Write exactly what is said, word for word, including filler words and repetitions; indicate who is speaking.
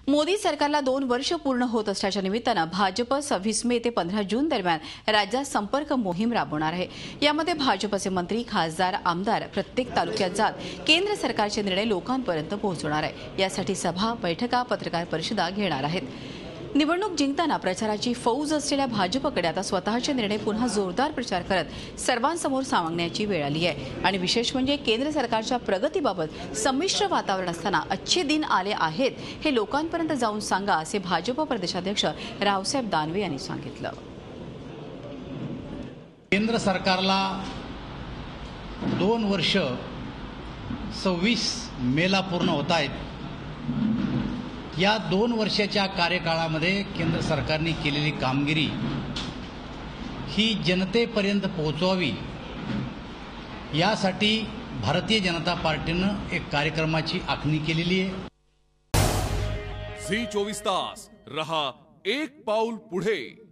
Speaker 1: मोदी सरकारला दोन वर्ष पूर्ण होत असल्याच्या निमित्तानं भाजप सव्वीस मे ते पंधरा जून दरम्यान राज्यात संपर्क मोहीम राबवणार आहे। यामध्ये भाजपचे मंत्री, खासदार, आमदार प्रत्येक तालुक्यात जात केंद्र सरकारचे निर्णय लोकांपर्यंत पोहोचवणार आहे। यासाठी सभा, बैठका, पत्रकार परिषदा घेणार आहेत। निवडणूक जिंकताना प्रचाराची फौज असलेल्या भाजपकडे आता स्वतःचे निर्णय पुन्हा जोरदार प्रचार करत सर्वांसमोर सांगण्याची वेळ आली आहे। आणि विशेष म्हणजे केंद्र सरकारच्या प्रगतीबाबत संमिश्र वातावरण असताना अच्छे दिन आले आहेत हे लोकांपर्यंत जाऊन सांगा, असे भाजप प्रदेशाध्यक्ष रावसाहेब दानवे यांनी सांगितलं।
Speaker 2: केंद्र सरकारला दोन वर्ष सव्वीस मेला पूर्ण होत आहेत। या दोन वर्षाच्या कार्यकाळामध्ये केंद्र सरकारने केलेली कामगिरी ही जनतेपर्यंत पोहोचवावी, यासाठी भारतीय जनता पार्टीनं एक कार्यक्रमाची आखणी केलेली आहे।
Speaker 3: झी चोवीस तास रहा एक पाऊल पुढे।